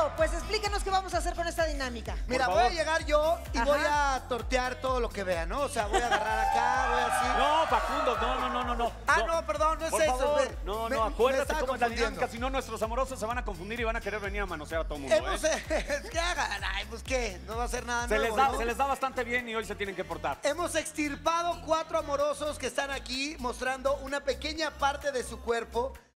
Perfecto, pues explíquenos qué vamos a hacer con esta dinámica. Mira, voy a llegar yo y voy a tortear todo lo que vea, ¿no? O sea, voy a agarrar acá, voy así. No, Facundo, no. Ah, no, perdón, no es Por eso. favor. me- No, me- no, me acuérdate estaba cómo es la confundiendo. dinámica, si no nuestros amorosos se van a confundir y van a querer venir a manosear a todo el mundo, Hemos, ¿eh? ¿qué hagan? Ay, pues qué, no va a hacer nada Se nuevo, les, da, ¿no? se les da bastante bien y hoy se tienen que portar. Hemos extirpado 4 amorosos que están aquí mostrando una pequeña parte de su cuerpo